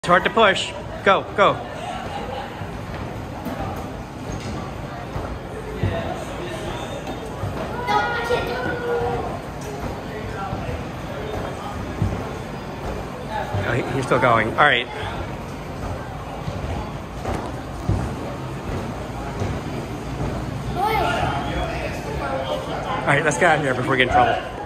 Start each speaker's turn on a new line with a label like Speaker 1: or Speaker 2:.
Speaker 1: It's hard to push. Go, go. Oh, he's still going. All right. All right, let's get out of here before we get in trouble.